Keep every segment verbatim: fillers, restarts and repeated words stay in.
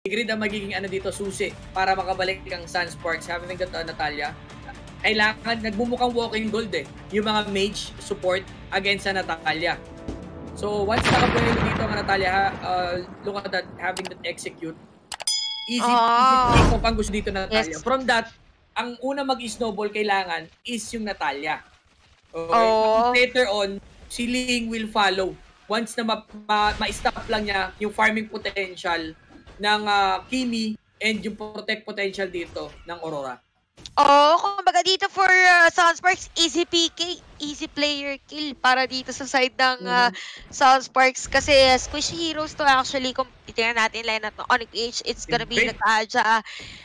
Grid ang magiging ano dito, susi para makabalik ang Sunsparks. Having got uh, Natalia, kailangan, nagbumukhang walking gold eh, yung mga mage support against sa Natalia. So, once nakapunin mo dito ang Natalia, uh, look at that, having that execute, easy, oh. easy take off ang gusto dito na Natalia. Yes. From that, ang una mag-snowball kailangan is yung Natalia. Okay? Oh. Later on, si Ling will follow. Once na ma-stop ma ma lang niya yung farming potential ng uh, Kimi and yung protect potential dito ng Aurora. Oh, kumbaga dito for uh, Sunsparks, easy P K, easy player kill para dito sa side ng uh, Sunsparks kasi uh, Squishy Heroes to actually, kung titingnan natin lineup ng Onyx P H, it's gonna be Natalia,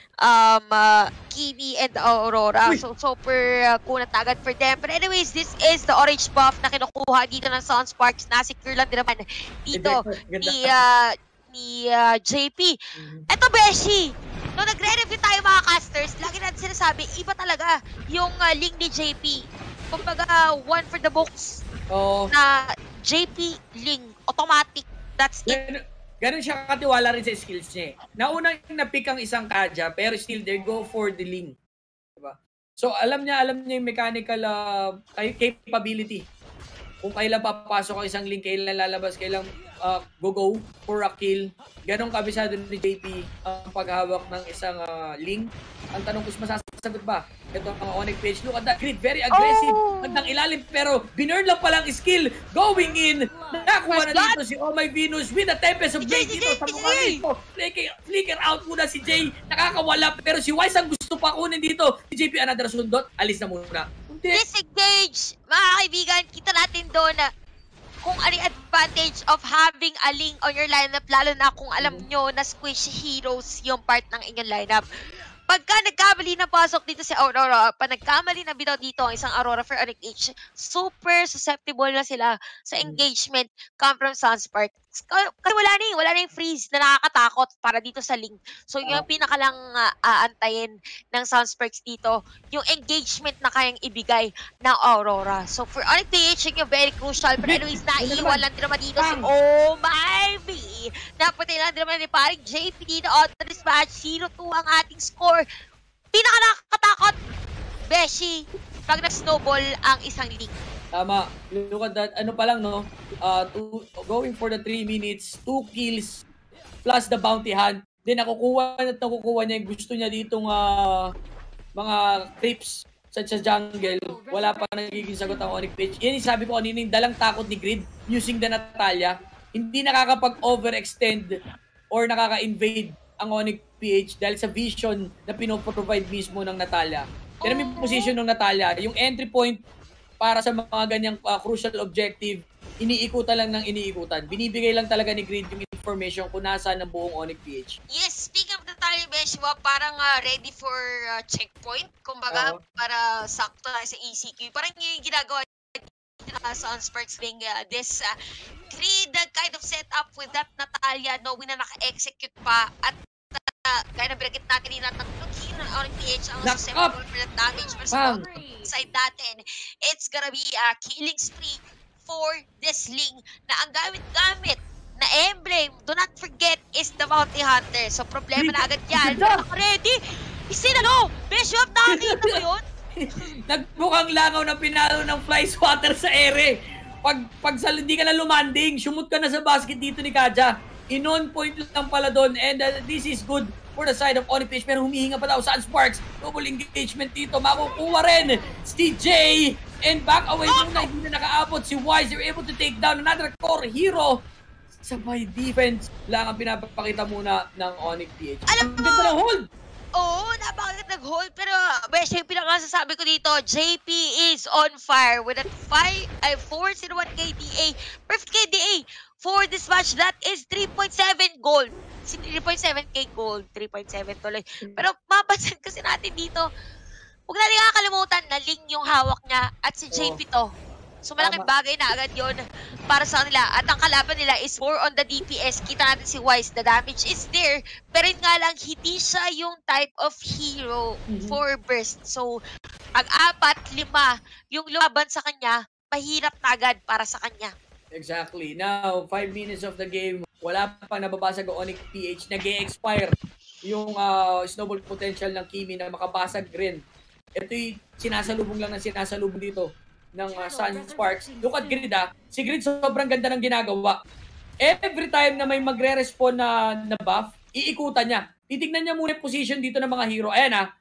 um, uh, Kimi, and Aurora. So, super uh, kunat agad for them. But anyways, this is the orange buff na kinukuha dito ng Sunsparks. Na-secure lang din naman dito ni, uh, ni uh, J P. Eto, Beshi! Nung nagre-review tayo mga casters, lagi natin sinasabi, iba talaga yung uh, link ni J P. Kumbaga, one for the books oh. na J P link, automatic, that's it. Ganun, ganun siya katiwala rin sa skills niya. Nauna yung na-pick ang isang Kaja, pero still they go for the link. Diba? So, alam niya, alam niya yung mechanical uh, capability. Kung kailan papasok ang isang link, kailan lalabas, kailan uh, go-go for a kill. Ganong kabisado ni J P ang paghawak ng isang uh, link. Ang tanong ko, masasagot ba? Ito ang Onyx page. Look at that grid, very aggressive. Oh. Bandang ilalim, pero binurn lang palang skill. Going in. Nakakuha na dito si Oh My Venus with a Tempest of Blade dito sa mukha dito. Flicker, flicker out muna si Jay. Nakakawala, pero si Wise ang gusto pa kunin dito. Si J P another sundot. Alis na muna. Disengage! Mga kaibigan, kita natin doon na kung ano yung advantage of having a link on your lineup, lalo na kung alam nyo na Squishy Heroes yung part ng inyong lineup. Pagka nagkamali na pasok dito si Aurora, pag nagkamali na bitaw dito ang isang Aurora for Onyx H, super susceptible na sila sa engagement come from Sunspark. Kasi wala na yung, wala na yung freeze na nakakatakot para dito sa link. So yung pinakalang uh, aantayin ng Sunsparks dito, yung engagement na kayang ibigay ng Aurora. So for Onyx H, yung very crucial. But anyways, naiiwan lang din naman dito si Oh My V. Napatay lang din naman ni paring J P dito on the dispatch. zero two ang ating score. Pinaka nakakatakot, Beshi, pag nag-snowball ang isang link. Tama. Look at that. Ano pa lang, no? Uh, two, going for the three minutes, two kills, plus the bounty hunt. Then nakukuha at nakukuha niya yung gusto niya ditong uh, mga creeps such as jungle. Wala pa nagiging sagot ang Onyx Page. Yan yung sabi ko kanina, yung dalang takot ni Grid using the Natalia. Hindi nakakapag-overextend or nakaka-invade ang Onyx P H dahil sa vision na pinoprovide mismo ng Natalia. Yan ang position ng Natalia. Yung entry point para sa mga ganyang uh, crucial objective, iniikutan lang ng iniikutan. Binibigay lang talaga ni Grid yung information kung nasaan ang buong Onyx P H. Yes, speaking of Natalia, Beshwa, parang uh, ready for uh, checkpoint. Kumbaga, uh -huh. para sakto na sa E C Q. Parang yung ginagawa na sa Sunsparks being uh, this uh, Grid uh, kind of set up with that Natalia, knowing na naka-execute pa at uh, kaya na binagit natin din natin ng hero ng Onyx P H ang susceptible for that damage pero sa side natin, it's gonna be a uh, killing spree for this Ling na ang gamit-gamit na emblem, do not forget, is the Bounty Hunter. So problema na agad yan. Naka-ready! Isinalo! Bishop, nakakita mo yun? Nagmukhang langaw na pinalo ng fly swatter sa ere. Pag, pag sa, hindi ka na lumanding, sumut ka na sa basket dito ni Kaja. In-on point lang pala doon and uh, this is good for the side of Onyx P H, pero humihinga pa daw Sunsparks. Double engagement dito, makukuha rin si J, and back away muna, hindi na nakaabot si Wise. They're able to take down another core hero. Sabay defense lang ang pinapakita muna ng Onyx P H. Alam mo, ganda ng hold! Oo, napakaganda nag-hold, pero bes, yung pinakasasabi ko dito, J P is on fire with that five, ay, four oh one K D A. Perfect K D A for this match. That is three point seven gold. three point seven K gold, three point seven tuloy. Pero mapansin kasi natin dito, huwag natin kakalimutan na Ling yung hawak niya at si J P to. So malaking bagay na agad yun para sa kanila. At ang kalaban nila is more on the D P S. Kita natin si Wise, the damage is there. Pero yun nga lang, hindi siya yung type of hero mm-hmm. for burst. So, pag apat, lima, yung lumaban sa kanya, mahirap na agad para sa kanya. Exactly. Now, five minutes of the game. wala pa nababasag ang Onyx P H, nag-e-expire yung uh, snowball potential ng Kimi na makabasag rin. Ito'y sinasalubong lang ng sinasalubong dito ng uh, Sun Sparks. Look at Grid ah. Si Grid sobrang ganda ng ginagawa. Every time na may magre-respond na, na buff, iikutan niya. Titignan niya muna yung position dito ng mga hero. Ayan ah.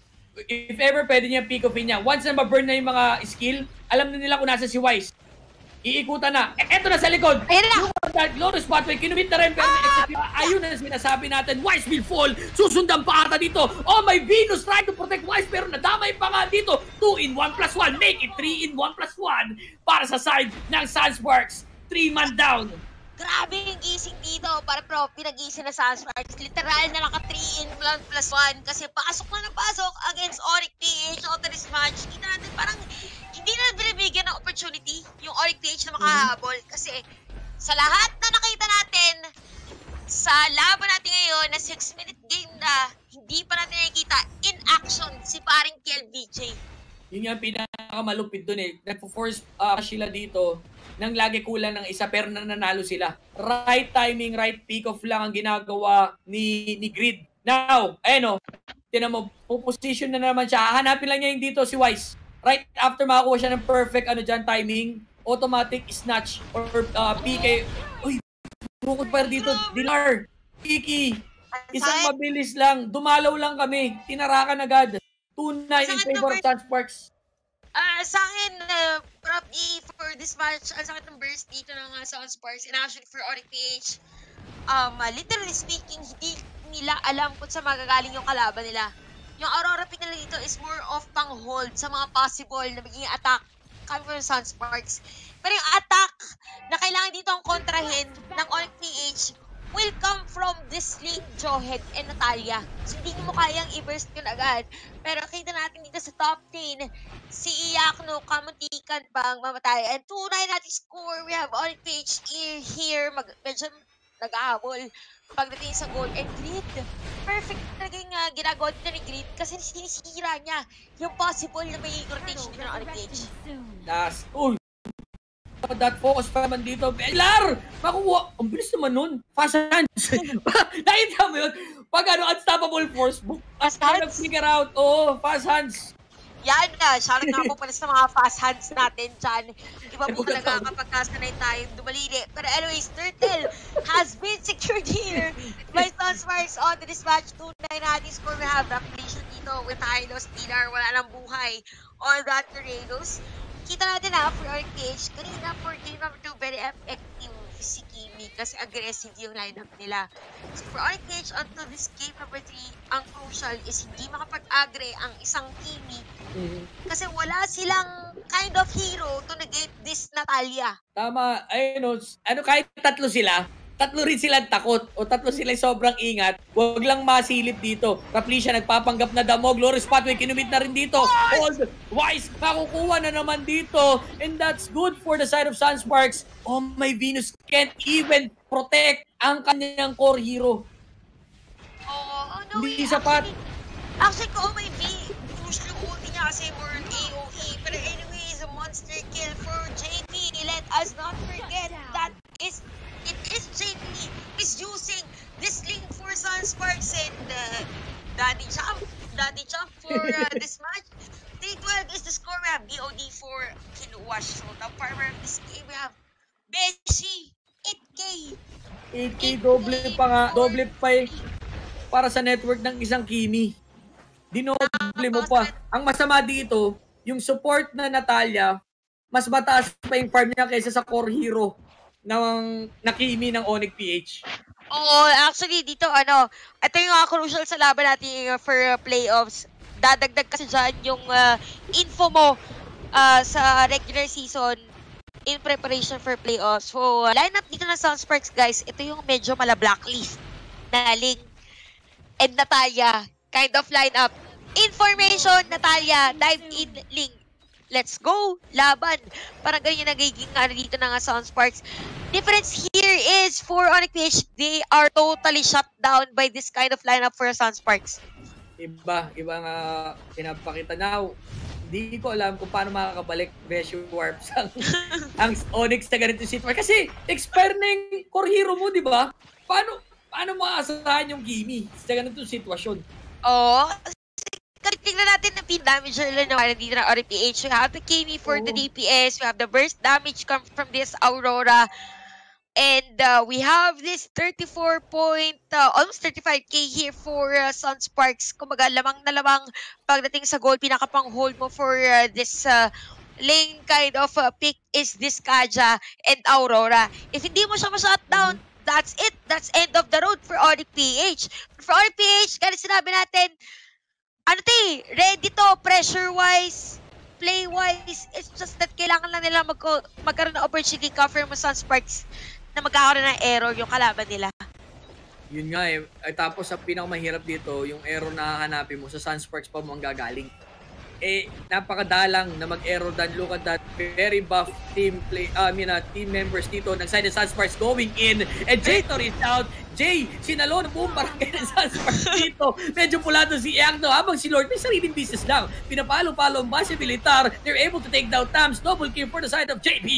If ever pwede niya pick off niya. Once na ma-burn na yung mga skill, alam na nila kung nasa si Wise. Iikutan na. E, eto na sa likod. Ayun na. Yung Dark Glorious Pathway, kinumit na rin. Pero ah! Ayun na sinasabi natin. Wise will fall. Susundan pa ata dito. Oh, may Venus trying to protect Wise. Pero nadamay pa nga dito. two in one plus one. Make it three in one plus one. Para sa side ng Sunsparks. three man down. Grabe yung gising dito para pro pinag-gising na Sunsparks. Literal na naka three in one plus one kasi pasok na na pasok against Onyx P H auto this match. Kita natin parang hindi na binibigyan ng opportunity yung Onyx P H na makahabol kasi sa lahat na nakita natin sa laban natin ngayon na six minute game na hindi pa natin nakikita in action si paring Kel V J. Yun yung pinakamalupit dun eh. Nagpo-force uh, sila dito nang lagi kulang ng isa pero nananalo sila. Right timing, right pick off lang ang ginagawa ni ni Grid. Now, ayun o, tinan mo, puposition na naman siya. Hanapin lang niya yung dito si Wise. Right after makakuha siya ng perfect ano dyan, timing, automatic snatch or uh, P K. Uy, bukod pa dito, Dilar, Kiki. Isang mabilis lang, dumalaw lang kami, tinarakan agad. two nine in favor of Sunsparks. Ah, uh, sa akin, uh, prop E for this match, ang sakit ng burst dito ng uh, Sunsparks, and actually for Onyx P H, um, uh, literally speaking, hindi nila alam kung saan magagaling yung kalaban nila. Yung Aurora pick nila dito is more of pang-hold sa mga possible na magiging attack coming from Sunsparks. Pero yung attack na kailangan dito ang kontrahin ng Onyx P H will come from this Link, Johead, and Natalia. So, hindi mo kayang i-burst yun agad. Pero kita natin dito sa top ten, si Iyakno, kamuntikan pang mamatay. And tunay natin score, we have Onyx P H here, mag medyo nag-ahabol pagdating sa goal. And Grid, perfect talaga yung uh, ginagawa dito ni Grid kasi sinisira niya yung possible na may rotation dito ng Onyx P H. Das, uy! That focus pa naman dito. Belar! Makuha! Ang bilis naman nun. Fast hands. Nakita mo yun? Pag ano, unstoppable force book. Fast hands? Figure out. Oo, fast hands. Yan na. Shoutout nga po pala sa mga fast hands natin dyan. Iba po talaga kapag kasanay tayo dumalili. Pero anyways, Turtle has been secured here by Sunsparks on to this match. two nine natin score. We have Rapulation dito with Hylos. Dilar, wala nang buhay on that Tornadoes. Kita natin na for Onyx P H, kanina for game number two, very effective si Kimi kasi aggressive yung lineup nila. So for Onyx P H onto this game number three, ang crucial is hindi makapag-agre ang isang Kimi mm-hmm. kasi wala silang kind of hero to negate this Natalia. Tama, ayun o, ano kahit tatlo sila, tatlo rin silang takot o tatlo silang sobrang ingat. Huwag lang masilip dito. Raplisha nagpapanggap na damo. Glorious Pathway, kinumit na rin dito. Hold, Wise, makukuha na naman dito. And that's good for the side of Sunsparks. Oh, my Venus can't even protect ang kanyang core hero. Oh, oh no. Hindi sapat. Actually, kung may V, push yung ulti niya kasi more A O E. Pero anyways, a monster kill for J P. Let us not forget that is it is J P is using this link for Sunsparks and uh, Daddy Champ, Daddy Champ for uh, this match. three twelve is the score. We have B O D for Kiluwash. So the farmer of this game, we have Beshi, eight K. eight K, doble pa nga, doble pa eh, para sa network ng isang Kimi. Dinoble mo pa. Ang masama dito, yung support na Natalia, mas mataas pa yung farm niya kaysa sa core hero ng Nakimi ng Onyx P H. Oo, actually dito ano, ito yung uh, crucial sa laban natin uh, for uh, playoffs. Dadagdag kasi dyan yung uh, info mo uh, sa regular season in preparation for playoffs. So, uh, lineup dito ng Sunsparks guys, ito yung medyo mala blacklist na Link and Natalia kind of lineup. Information, Natalia, dive in Link. Let's go! Laban! Parang ganyan yung nagiging ano dito ng Sunsparks. Difference here is for Onyx P H, they are totally shut down by this kind of lineup for Sunsparks. Iba, iba nga pinapakita now. di ko alam kung paano makakabalik Rescue Warps ang, ang Onyx na ganito sitwasyon. Kasi expire na yung core hero mo, di ba? Paano, paano maasahan yung Kimi sa ganito sitwasyon? Oo. Kasi tingnan natin na pin-damage nila na dito ng R P H. We have the Kimi for oh. the D P S. We have the burst damage come from this Aurora. And uh, we have this thirty-four point, uh, almost thirty-five K here for uh, Sunsparks. Kumbaga, lamang na lamang pagdating sa goal, pinakapang-hold mo for uh, this uh, lane kind of uh, pick is this Kaja and Aurora. If hindi mo siya ma-shutdown, mm-hmm. that's it. That's end of the road for R P H. For R P H, kaya sinabi natin, ano te, ready to, pressure-wise, play-wise, it's just that kailangan lang nila mag magkaroon ng opportunity cover mo Sunsparks na magkakaroon ng error yung kalaban nila. Yun nga eh. Ay, tapos sa pinakamahirap dito, yung error na hahanapin mo sa Sunsparks pa mo ang gagaling. Eh, napakadalang na mag-error dan. Look at that. Very buff team play, uh, I mean, uh, team members dito. Nagside ng Sunsparks going in. And Jaytor is out. Jay, sinalo na buong barangay ng Sunsparks dito. Medyo pulado si Iangno. Habang si Lord may sariling business lang. Pinapalo-palo ang base militar. They're able to take down Tams. Double kill for the side of J P.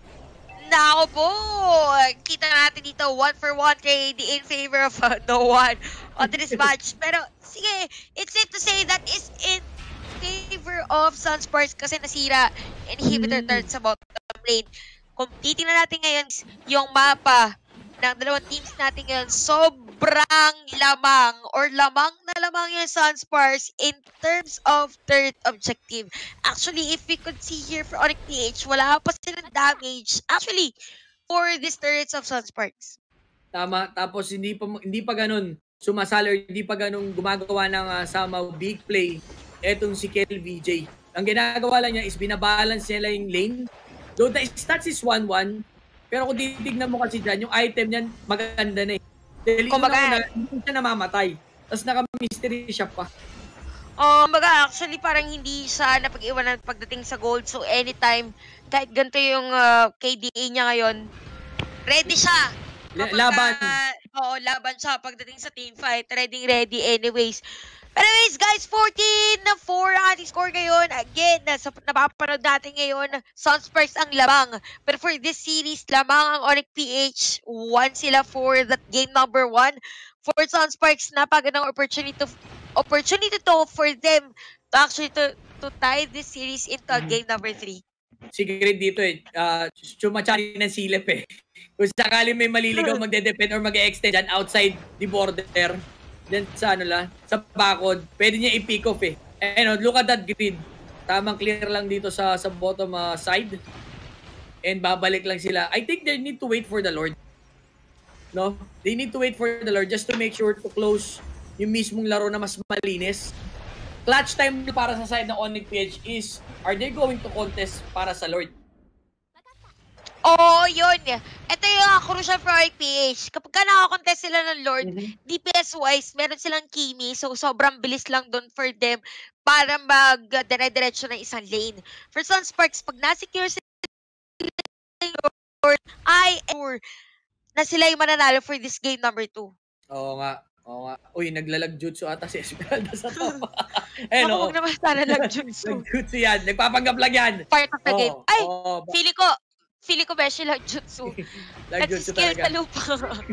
Nako po! Kita natin dito, one for one K D in favor of uh, no one on this match. Pero, sige, it's safe to say that is in favor of Sunsparks kasi nasira inhibitor turret sa bottom lane. Kung titingnan natin ngayon yung mapa ng dalawang teams natin ngayon, sobrang lamang or lamang na lamang yung Sunsparks in terms of third objective. Actually, if we could see here for Onyx P H, wala pa silang damage. Actually, for these turrets of Sunsparks. Tama. Tapos hindi pa hindi pa ganun sumasali, hindi pa ganun gumagawa ng uh, sama big play etong si Kel V J. Ang ginagawa lang niya is binabalance nila yung lane. Though the stats is one one, pero kung titignan mo kasi dyan, yung item niyan maganda na eh. Dahil kumbaga, hindi siya namamatay. Tapos naka-mystery shop pa. Oh, kumbaga, actually parang hindi siya napag-iwanan pagdating sa gold. So anytime, kahit ganito yung uh, K D A niya ngayon, ready siya. Kapag, laban. Uh, oo, laban siya pagdating sa team fight. Ready, ready anyways. But anyways, guys, fourteen na four ang ating score ngayon. Again, sa napapanood natin ngayon, Sunsparks ang lamang. Pero for this series, lamang ang Onyx P H. One sila for that game number one. For Sunsparks, napagandang opportunity to, opportunity to for them to actually to, to tie this series into mm-hmm. game number three. Secret dito eh, uh, chumachari ng silip eh. Kung sakali may maliligaw magde-depend or mag-e-extend dyan outside the border, then sa ano lang, sa bakod, pwede niya i-pick off eh. And look at that grid. Tamang clear lang dito sa sa bottom uh, side. And babalik lang sila. I think they need to wait for the Lord. No? They need to wait for the Lord just to make sure to close yung mismong laro na mas malinis. Clutch time para sa side ng Onyx P H is, are they going to contest para sa Lord? Oo, oh, yun. Ito yung crucial for R P H. Kapag ka nakakontest sila ng Lord, mm-hmm. D P S-wise, meron silang Kimi. So, sobrang bilis lang doon for them para mag-dire-diretso ng isang lane. For Sunsparks, pag nasecure sila ng Lord, I am sure na sila yung mananalo for this game number two. Oo nga. Oo nga. Uy, naglalag jutsu ata si Esmeralda sa top. Eh, no. Huwag naman sana lag-jutsu. Nag-jutsu yan. Nagpapanggap lang yan. Part of the oh, game. Ay, oh, feeling ko, feeling ko ba siya lag-jutsu. Lag-jutsu talaga. Sa lupa.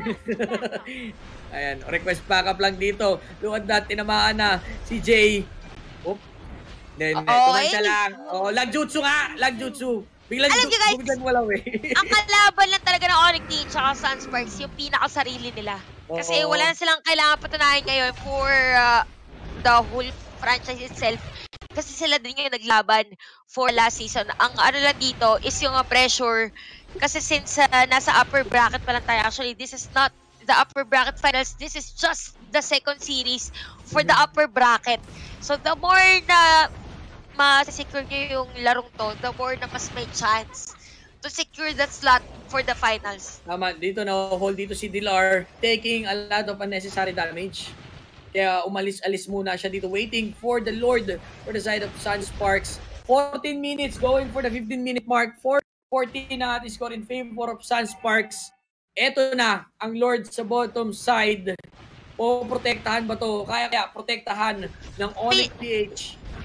Ayan, request backup lang dito. Look at that, tinamaan na si Jay. Oop. Then, oh, kumansa lang. Oh, lag-jutsu nga. Lag-jutsu. Biglang alam nyo guys, biglang wala eh. Ang kalaban lang talaga ng Onyx Team tsaka Sunsparks, yung pinakasarili nila. Kasi oh, wala na silang kailangan patunayan ngayon for uh, the whole franchise itself. Kasi sila din yung naglaban for last season. Ang ano lang dito is yung uh, pressure. Kasi since uh, nasa upper bracket pa lang tayo, actually this is not the upper bracket finals. This is just the second series for the upper bracket. So the more na ma-secure nyo yung larong to, the more na mas may chance to secure that slot for the finals. Tama, dito na-hold dito si Dilar, taking a lot of unnecessary damage. Kaya umalis-alis muna siya dito, waiting for the Lord for the side of Sunsparks. fourteen minutes, going for the fifteen minute mark. fourteen na ating score in favor of Sunsparks. Eto na, ang Lord sa bottom side. O protektahan ba to? Kaya kaya protektahan ng Onyx P H.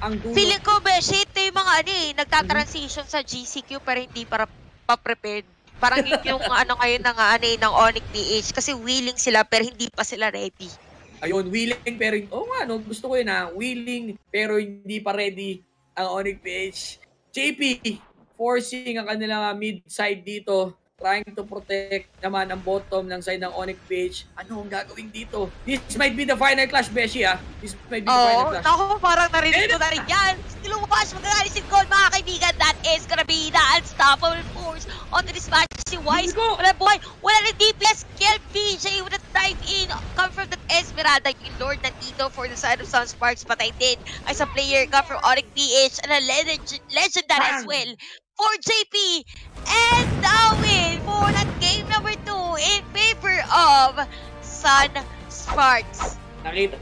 ang dulo. Feeling ko, Beshi, ito yung mga ano eh, nagtatransition sa G C Q pero hindi para pa-prepared. Parang yun yung ano ngayon ng, ano, eh, ng Onyx P H kasi willing sila pero hindi pa sila ready. Ayun, willing pero, oh nga, no, gusto ko yun ha, willing pero hindi pa ready ang Onyx P H. J P, forcing ang kanilang mid side dito, trying to protect naman ang bottom ng side ng Onyx P H. Ano ang gagawin dito? This might be the final clash, Beshi, ha? This might be the oh, final clash. Oo, naku, parang narinig ko na rin yan. Still watch, magkakalis yung goal, mga kaibigan. That is gonna be the unstoppable force onto this match. Si Wise, wala buhay, wala na D P S. Kill B J with a dive in. Come from that Esmeralda, yung Lord nandito for the side of Sunsparks. Patay din ay sa player come from Onyx P H and a legend legendary as well for J P. And the win for that game number two in favor of Sunsparks. Nakita